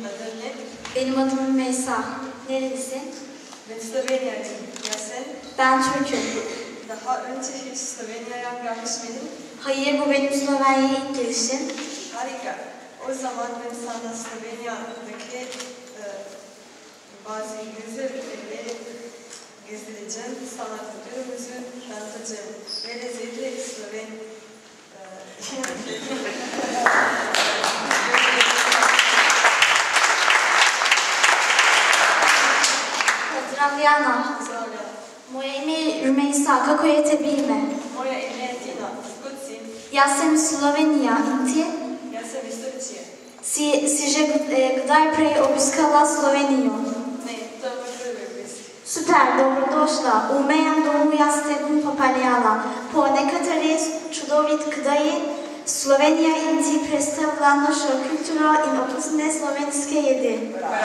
adın ne? Benim adım Rümeysa. Nerelisin? Ben Slovenya'lıyım. Ya sen? Ben Türk'üm. Daha önce hiç Slovenya'ya gelmiş miydin? Hayır, bu benim Slovenya'ya ilk gelişim. Harika. O zaman ben sana Slovenya'daki bazı güzel yerleri gezdireceğim. Sana kültürümüzü tanıtacağım. Ve lezzetli Sloven... Pozdravljana. Moje ime je Rümeysa. Kako je tebi ime? Moje ime je Tina. Kud si? Ja sam iz Slovenija. I ti? Ja sam iz Turčije. Si že kdaj prej obiskala Slovenijo? Ne, to je moj prvi obisk. Super, dobrodošla. U mejem domu jaz te bom popeljala. Po nekaterih čudovit kraji Slovenija in ti predstavlja našo kulturo in okusne slovenske jedi.